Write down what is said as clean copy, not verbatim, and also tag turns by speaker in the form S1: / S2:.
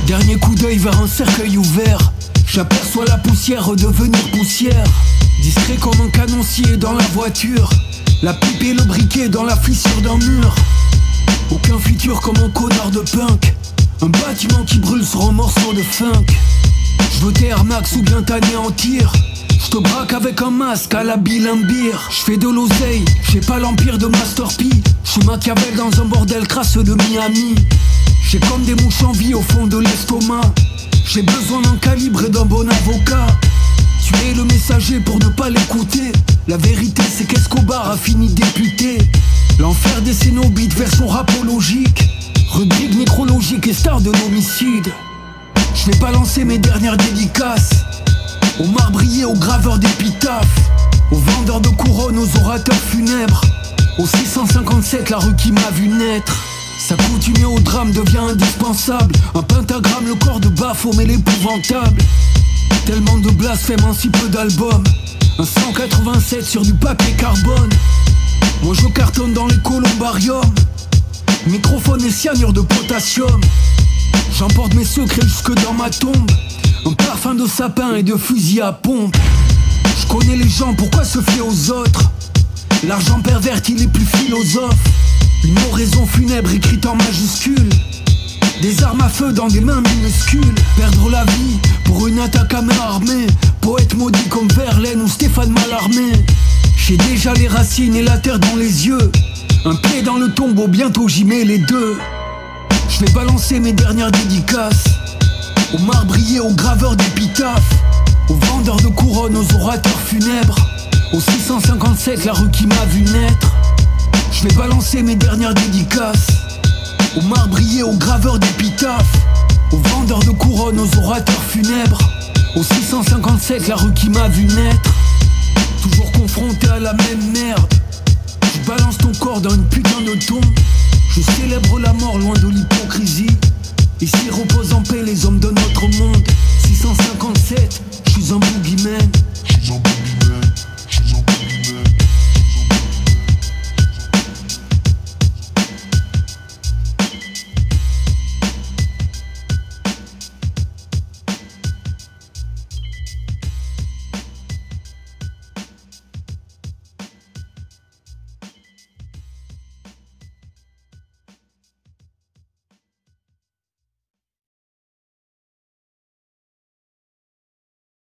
S1: Dernier coup d'œil vers un cercueil ouvert. J'aperçois la poussière redevenir poussière. Discret comme un canoncier dans la voiture. La pipe et le briquet dans la fissure d'un mur. Aucun futur comme un connard de punk. Un bâtiment qui brûle sur un morceau de funk. Je veux tes Air Max ou bien t'anéantir. Je te braque avec un masque à la Bill and Beer. Je fais de l'oseille, j'ai pas l'empire de Master P. Je suis Machiavel dans un bordel crasseux de Miami. J'ai comme des mouches en vie au fond de l'estomac. J'ai besoin d'un calibre et d'un bon avocat. Tu es le messager pour ne pas l'écouter. La vérité c'est qu'Escobar a fini député. L'enfer des cénobites version rapologique. Rubrique nécrologique et star de l'homicide. Je vais balancer mes dernières dédicaces aux marbriers, aux graveurs d'épitaphes, aux vendeurs de couronnes, aux orateurs funèbres. Au 657, la rue qui m'a vu naître. S'accoutumer au drame devient indispensable. Un pentagramme, le corps de Baphomet l'épouvantable. Tellement de blasphème en si peu d'albums. Un 187 sur du papier carbone. Moi je cartonne dans les columbariums. Microphone et cyanure de potassium. J'emporte mes secrets jusque dans ma tombe. Un parfum de sapin et de fusil à pompe. Je connais les gens, pourquoi se fier aux autres? L'argent perverti les plus philosophes. Une oraison funèbre écrite en majuscule. Des armes à feu dans des mains minuscules. Perdre la vie pour une attaque à main armée. Poète maudit comme Verlaine ou Stéphane Mallarmé. J'ai déjà les racines et la terre dans les yeux. Un pied dans le tombeau, bientôt j'y mets les deux. Je vais balancer mes dernières dédicaces aux marbriers, aux graveurs d'épitaphes, aux vendeurs de couronnes, aux orateurs funèbres. Au 657, la rue qui m'a vu naître. Je vais balancer mes dernières dédicaces aux marbriers, aux graveurs d'épitaphes, aux vendeurs de couronnes, aux orateurs funèbres. Au 657, la rue qui m'a vu naître. Toujours confronté à la même merde. Je balance ton corps dans une putain de tombe. Je célèbre la mort loin de l'hypocrisie.